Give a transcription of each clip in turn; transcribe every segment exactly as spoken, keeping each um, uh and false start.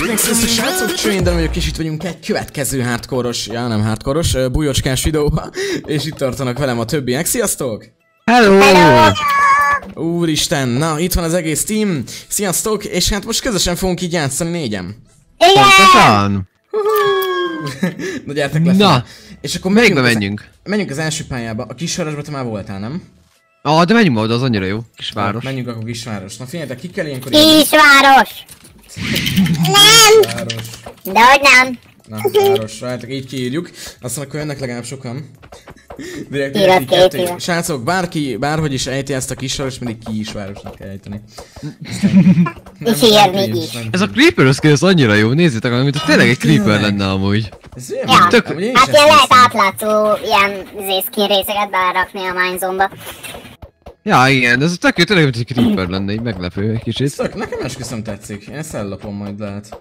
Mindenkinek sziasztok, srácok, Csőindem vagyok, és itt vagyunk egy következő hardcore-os, ja nem hardcore-os, uh, bujocskás videóban, és itt tartanak velem a többiek. Sziasztok! Hello! Hello! Úristen, na itt van az egész team, sziasztok, és hát most közösen fogunk így játszani négyen. Pontosan! Na gyertek le. Na! És akkor melyikbe menjünk? Menjünk az első pályába, a kisvárosba te már voltál, nem? Ah, de menjünk oda, az annyira jó, kisváros. Na, menjünk akkor kisváros. Na figyeljetek, ki kell ilyenkor Kisváros! Nem! Város. Dehogy nem! Na, város, rájátok, így kiírjuk. Aztán akkor jönnek legalább sokan. Direkt Írod két éve. Srácok, bárki, bárhogy is ejti ezt a kisváros, mindig kisvárosnak kell ejteni. És írni is. Ez a Creeper az annyira jó, nézzétek, mint tényleg egy Creeper lenne amúgy. Ez ilyen, Ja, tök, hát ilyen lehet átlátszó ilyen skin részeket belerakni a Minezone-ba. Ja, igen, ez tök jó, tényleg mint egy Creeper lenne, így meglepő egy kicsit. Szok, nekem esküszöm tetszik, én ezt ellopom majd lehet.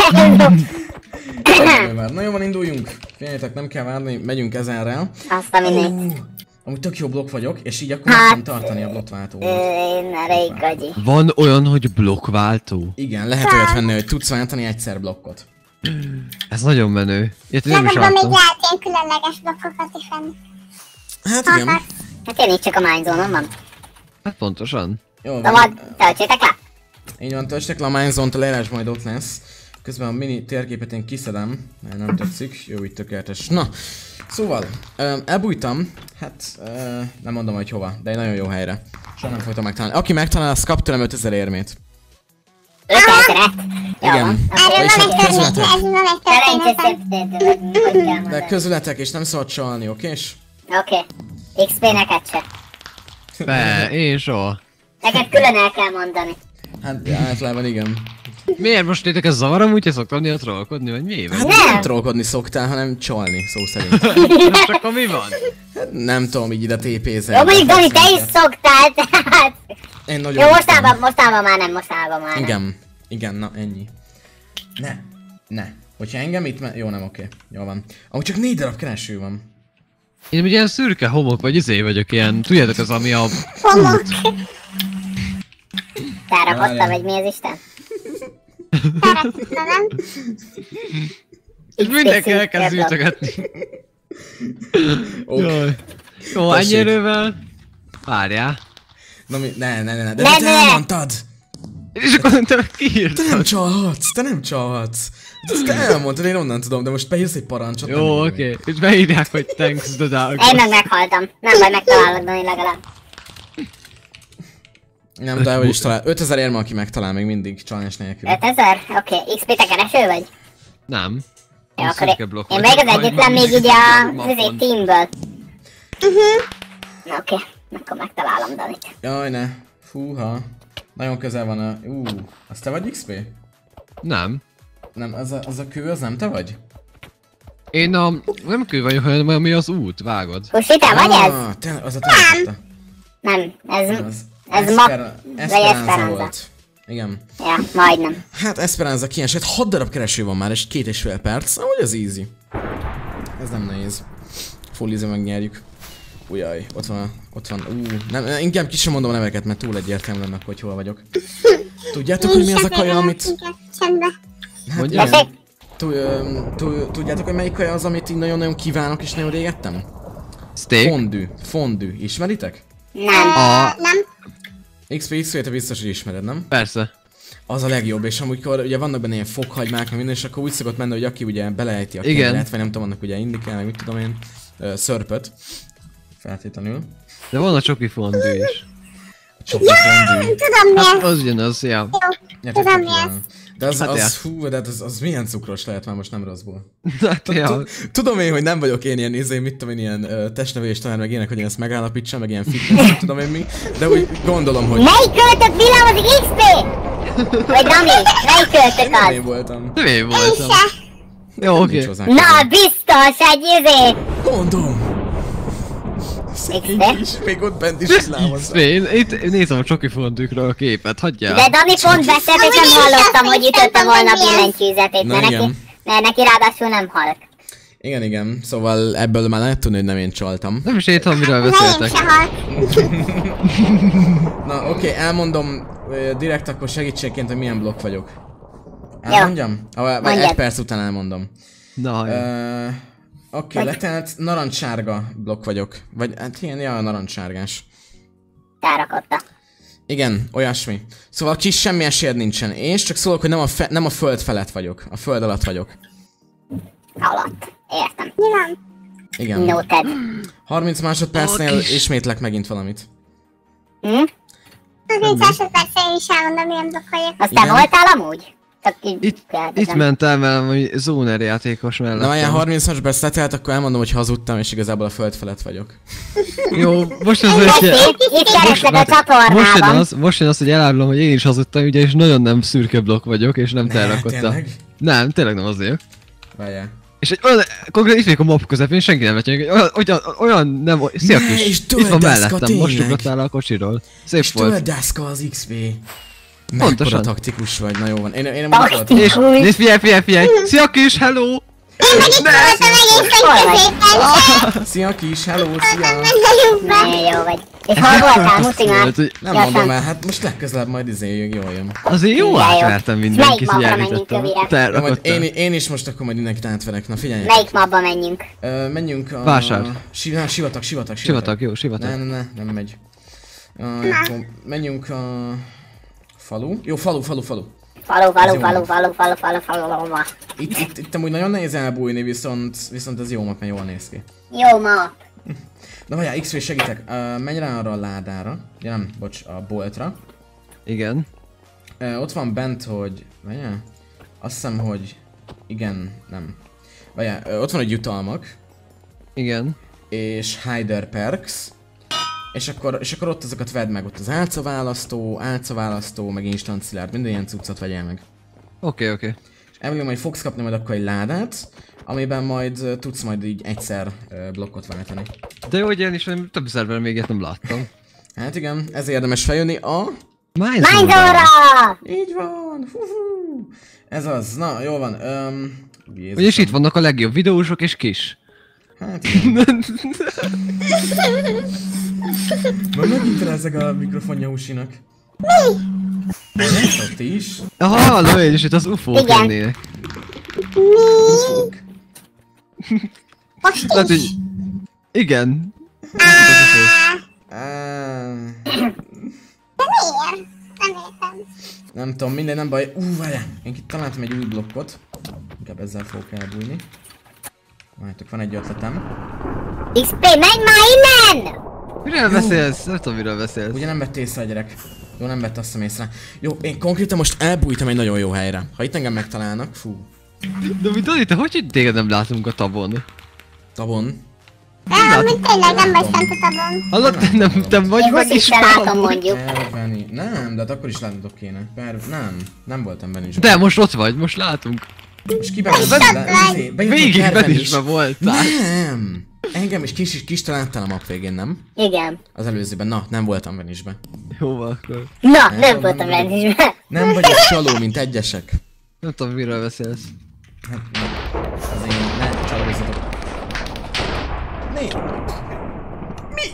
Na jó van, induljunk. Figyeljetek, nem kell várni, megyünk ezerrel. Azt a minit. Amúgy tök jó blokk vagyok, és így akkor hát, nem tartani a blokkváltót. Én elég gagyi. Van olyan, hogy blokkváltó? Igen, lehet olyat venni, hogy tudsz váltani egyszer blokkot. Ez nagyon menő. Ilyet nem is Legalább még láttam. lehet ilyen különleges blokkokat is venni. Hát igen. Hát én így csak a Minezone-on van. Hát pontosan. Jó van. Szóval, töltsétek le! Így van, töltsétek le a Minezone-t, a leírás majd ott lesz. Közben a mini térképet én kiszedem, mert nem tetszik. Jó, így tökéletes. Na, szóval, ö, elbújtam. Hát, ö, nem mondom, hogy hova, de egy nagyon jó helyre. Soha nem fogtam megtalálni. Aki megtalál, az kap tőlem ötezer érmét. ötezret! Igen. Erről És van hát egy közületek. történet, ez van egy történetem. Szerencsés De közületek, és nem szabad csalni, okés? Oké. iksz pé neked se. Be, én soha. Neked külön el kell mondani. Hát általában igen. Miért most tétek ez zavarom, úgyhogy szoktam néha trollkodni, vagy mi? Hát Nem. nem trollkodni szoktál, hanem csalni, szó szerint. Most akkor mi van? Hát nem tudom, így ide tépézel. Jó, mondjuk Dani, te is szoktál, tehát... Én nagyon Jó, utálom. mostában, mostában már nem, mostában már nem. Igen, igen, na ennyi. Ne, ne. Hogyha engem itt me- jó, nem oké. Jó van. Amúgy csak négy darab kereső van. Én ugye ilyen szürke homok, vagy izé vagyok, ilyen, tudjátok az, ami a... Homok. Tárakodtam, vagy mi az Isten? Szeretne, nem? És mindenki elkezd ütögetni. Ok. Jaj. Jó, ennyi erővel. Várjál. Na mi, ne, ne, ne, ne, de Ne, te ne. elmondtad! És akkor te Te nem kiírtad. csalhatsz, te nem csalhatsz. Ezt te elmondtad, én onnan tudom, de most beírsz egy parancsot. nem Jó, jó. oké. És beírják, hogy thanks the dog. Én meg meghaltam. Nem baj, megtalálok Dani legalább. Nem, de hogy is talál. ötezer érme, aki megtalál még mindig, csalás nélkül. ötezer? Oké, iksz pé te kereső vagy? Nem. Jó, Én akkor szürke én, blokk én vagyok. vagyok az egyetlen még így a közé teamből. Na oké, akkor megtalálom Danit. Jaj, ne. Fúha. Nagyon közel van a... Ú, az te vagy iksz pé? Nem. Nem, az a, az a kő, az nem te vagy? Én a... nem kő vagyok, hanem ami az út, vágod. Kusi, te vagy ez? Ah, te, az a te. Nem, ez... Az Ez ma... Esper- vagy Esperanza Esperanza. volt. Igen. Ja, majdnem. Hát Esperanza kiesett, hat darab kereső van már, és két és fél perc. Ahogy az easy. Ez nem nehéz. Full easy megnyerjük. Ujjaj, ott van, ott van, ú, nem, inkább ki sem mondom a neveket, mert túl egyértelmű lenne, hogy hol vagyok. Tudjátok, hogy mi az a kaja, amit... Csendben. Hát Mondja. igen. Tú- ö, tú- Tudjátok, hogy melyik kaja az, amit így nagyon-nagyon kívánok, és nagyon régettem? Steak. Fondue, fondue, ismeritek? Nem. A... Nem? iksz pé iksz pé, te biztos, hogy ismered, nem? Persze. Az a legjobb, és amikor ugye vannak benne ilyen fokhagymák, meg minden, és akkor úgy szokott menni, hogy aki ugye beleejti a Igen. kengeret, vagy nem tudom, annak ugye indikál, meg mit tudom én, ö, szörpöt. Feltétlenül. De van a csoki fondue is. A csoki fondue. Tudom mi Hát ez. az ugyanaz, ja. Ja, Tudom, csak mi ez. ilyen. De az, Hát ja. az, hú, de az, az milyen cukros lehet már most nem rosszból. Hát ja. Tud- Tudom én, hogy nem vagyok én ilyen izé, mit tudom én, ilyen uh, testnevelés tanár, meg ilyenek, hogy én ezt megállapítsam, meg ilyen fitness, nem tudom én mi, de úgy gondolom, hogy Melyik költök villámozik iksz pé? Vagy Dani, melyik költök nem az? én voltam. Nem én Én voltam. se. Jó, Nincs oké. hozzá Na, köze. biztos, egy izé! Mondom! iksz pé? És még ott bent is lámozza. Én itt nézem a csoki fondűkről a képet, hagyjál. De Dani pont beszélt, és nem hallottam, hogy ütötte volna a billentyűzetét, Na mert neki, igen. mert neki ráadásul nem halk. Igen, igen, szóval ebből már lehet tudni, hogy nem én csaltam. Nem is értem, miről Ne én beszéltek. se halk. Na oké, okay, elmondom ö, direkt akkor segítségként, hogy milyen blokk vagyok. Elmondjam? Ah, vagy Mondjad. egy perc után elmondom. Na, jó. Uh, Oké, okay, letelt narancssárga blokk vagyok. Vagy hát ilyen, ja, narancssárgás. Rárakotta. Igen, olyasmi. Szóval kis semmi esélyed nincsen. És csak szólok, hogy nem a, fe, nem a föld felett vagyok. A föld alatt vagyok. Alatt. Értem. Mi van? Igen. Noted. harminc másodpercnél Ó, kis- ismétlek megint valamit. Hm? Az másodpercre én is elmondom, milyen blokk vagyok. Azt te Igen. voltál amúgy? Csak így Itt, kérdezem. itt ment el velem, hogy zóner játékos mellett. Na, olyan harminc másodperc letelt, akkor elmondom, hogy hazudtam, és igazából a föld felett vagyok. Jó, most az, Itt, hogy... itt, itt keresek a Most jön csatornában. az, most jön az, hogy elárulom, hogy én is hazudtam, ugye, és nagyon nem szürke blokk vagyok, és nem terrakottam. tényleg? Nem, tényleg nem az vagyok. Várjál. És egy olyan, konkrétan itt vagyok a map közepén, senki nem vetjük, olyan, olyan, olyan nem, szia Ne, kis, és itt van tölteszka, mellettem, most tényleg. ugrottál a kocsiról. Szép És volt. tölteszka az iksz pé. Mekkora Pontosan. taktikus vagy, na jó van. Én, én nem Taktikus. akartam. És nézd, figyelj, figyelj, figyelj! Szia kis, hello! Voltam egészen Hol vagy? középen, Szia kis, hello, szia! nagyon be. Nagyon jó vagy. És hol voltál, Muti már? Hát, hogy Nem Gyorsan. mondom el, hát most legközelebb majd izé jól jön. azért jó De jó. átvertem mindenkit, hogy Melyik mapra menjünk elvitettem. jövőre? Te Na, majd én, rakottál. én is most akkor majd mindenkit átverek, na figyelj. Melyik mapba menjünk? Ö, menjünk a... Vásár. Si, na, sivatag, sivatag, Sivatag, jó, Ne, sivatag. ne, ne, nem megy. Uh, akkor menjünk a... Falu? Jó, falu, falu, falu. Falu, Ez falu, jó falu, map. falu, falu, falu, falu, falu. Itt, itt, itt amúgy nagyon nehéz elbújni, viszont, viszont ez jó map, mert jól néz ki. Jó map. Na várjál, iksz pé segítek. Uh, menj rá arra a ládára. Ja nem, bocs, a boltra. Igen. Uh, ott van bent, hogy... Várjál? Azt hiszem, hogy... Igen, nem. Várjál, uh, ott van egy jutalmak. Igen. És Hider Perks. És akkor, és akkor ott azokat vedd meg, ott az álcaválasztó, álcaválasztó, meg instant szilárd, minden ilyen cuccot vegyél meg. Oké, oké. És emlékszem, hogy fogsz kapni majd akkor egy ládát, amiben majd uh, tudsz majd így egyszer uh, blokkot váltani. De jó, hogy én is nem- több szerveren még ilyet nem láttam. Hát igen, ezért érdemes feljönni a... Mindzone! Mindora! Így van! Hú-hú. Ez az, na jó van. Um, Vagyis itt vannak a legjobb videósok és kis. Hát igen. Majd megint ezek a mikrofonja Husinak. Mi? Ott is. Aha, hallom én is, itt az ufók Igen. lennének. Ufók. Most Tehát, is. hogy... Igen. Az ufók. Á, Miért? Nem értem. nem tudom, minden nem baj. Ú, várjál! Én itt találtam egy új blokkot. Inkább ezzel fogok elbújni. Várjátok, van egy ötletem. iksz pé, menj már innen! Miről beszélsz? Nem tudom, miről beszélsz. Ugye nem vett észre a gyerek. Jó, nem vett azt hiszem észre. Jó, én konkrétan most elbújtam egy nagyon jó helyre. Ha itt engem megtalálnak, fú. De mit Dani, te hogy hogy téged nem látunk a tabon? Tavon. Nem, mint tényleg nem vagy fent a tabon. Hallod, te nem, te vagy Én meg Huszit is se látom valami. mondjuk. Perveni. Nem, de hát akkor is látnod kéne. Per... Nem, nem voltam benne is. De most ott vagy, most látunk. Most ki benne? Végig Benisbe voltál. Nem! Engem is kis, kis taláttál a map végén, nem? Igen. Az előzőben. Na, nem voltam Benisbe. Jó, akkor. Na, Nem, nem nem voltam vagyok. rendben. Nem vagyok csaló, mint egyesek. Nem tudom, miről beszélsz. Hát, nem. Azért ne csalózzatok. Mi? Mi?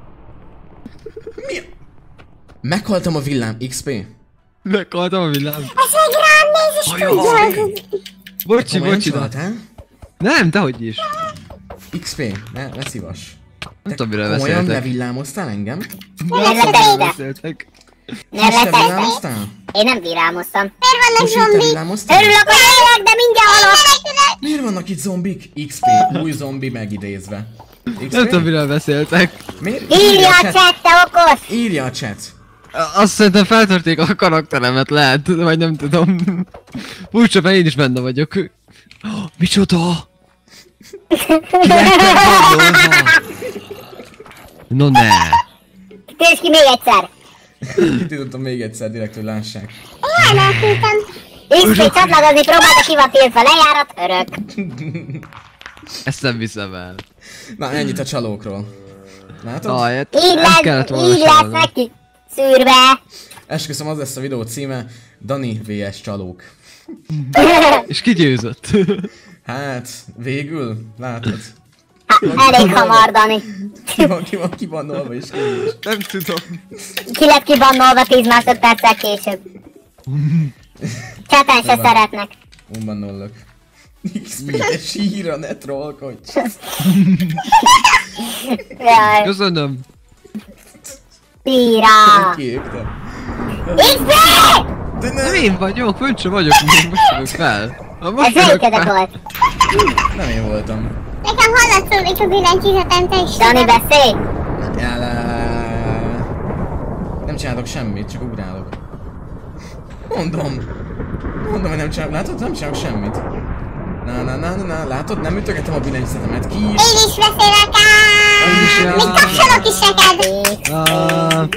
Mi? Meghaltam a villám, iksz pé. Meghaltam a villám. Ez meg rám néz és tudja, hogy... Bocsi, Komolyan bocsi, de... csaltál? Nem, dehogy is. iksz pé, ne, ne szívas. Nem tudom, miről Komolyan beszéltek. levillámoztál engem? Nem Miről letette. beszéltek? Nem Most te letette. villámoztál? Én nem virámoztam. Miért vannak Most te zombik? villámoztál? Örülök, hogy élek, de mindjárt halok. Miért vannak itt zombik? iksz pé, új zombi megidézve. iksz pé? Nem tudom, miről beszéltek. Miért? Írja a chat. chat, te okos! Írja a chat. Azt szerintem feltörték a karakteremet, lehet, vagy nem tudom. Furcsa, mert én is benne vagyok. Oh, micsoda? Kivettem padlóba. No ne. Tűz ki még egyszer! Kitudottam még egyszer direkt, hogy lássák. Elmenekültem. iksz pé csatlakozni próbálta, ki van tiltva, lejárat, örök. Ezt nem viszem el. Na, ennyit a csalókról. Látod? Ah, hát Így nem lesz, kellett volna így lesz csalni. neki. Szűrve. Esküszöm, az lesz a videó címe. Dani vs csalók. És ki győzött? Hát, végül, látod. Elég hamar, Dani. Ki van, ki van kibannolva és ki is. Nem tudom. Ki lett kibannolva tíz másodperccel később. Csatán se szeretnek. Unbannollak. iksz pé-es síra, ne trollkodj. Jaj, Köszönöm. pira. Kiégtem. iksz pé! De Nem nem, én vagyok, fönt sem vagyok, még most jövök fel. Ha most Ez jövök melyikedek fel. volt? nem én voltam. Nekem hallatszódik a billentyűzetem, te is. Dani, beszélj! Jálá. Nem csinálok semmit, csak ugrálok. Mondom. Mondom, hogy nem csinálok. Látod? Nem csinálok semmit. Na, na, na, na, na. Látod? Nem ütögetem a billentyűzetemet ki. Én is beszélek ám! Én is, Még tapsolok is neked! Ah,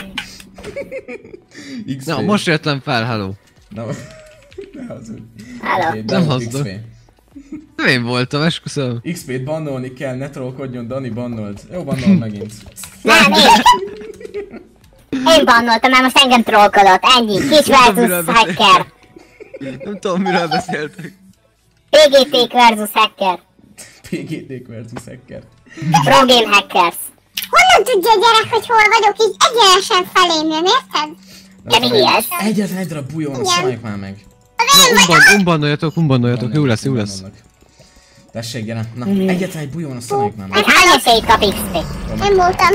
iksz pé. Na, most jöttem fel, hello. Na, ne hazudj. Hello. Oké, Nem Dani, hazudok. iksz pé. Nem én voltam, esküszöm. iksz pét bannolni kell, ne trollkodjon, Dani bannolt. Jó, bannol megint. Nem, én! Én bannoltam, mert most engem trollkodott. Ennyi. Kis tudom, miről versus hacker. Nem tudom, miről beszéltek. pé gé té versus hacker. pé gé té versus hacker. Pro Game Hackers. Honnan tudja a gyerek, hogy hol vagyok, így egyenesen felém jön, érted? De mi ez? Egyetlen egy darab bujon, szólják már meg. Na, umban, umbannoljatok, umbannoljatok, jó lesz, jó lesz. Bannolnak. Tessék, gyere. Na, egyetlen egy bujon, szólják már meg. Meg hány esélyt kap iksz pé? Nem voltam.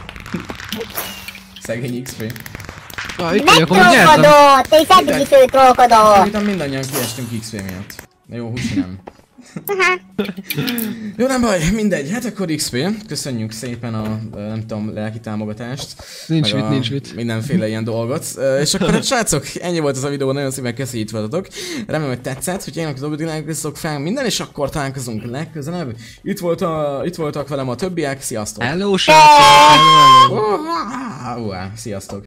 Szegény iksz pé. Na, itt vagyok, hogy nyertem. Megtrollkodott! Te is eddig is ő trollkodott! Szerintem mindannyian kiestünk iksz pé miatt. Na jó, Husi nem. Aha. Jó, nem baj, mindegy. Hát akkor iksz pé, köszönjük szépen a, nem tudom, lelki támogatást. Nincs meg mit, a nincs mit. Mindenféle ilyen dolgot. Ö, És akkor srácok, ennyi volt ez a videó, nagyon szépen köszi, itt voltatok. Remélem, hogy tetszett, hogy én akkor dobjuk fel minden, és akkor találkozunk legközelebb. Itt, volt a, itt voltak velem a többiek, sziasztok! Hello, srácok! Hello, hello. Uá, sziasztok!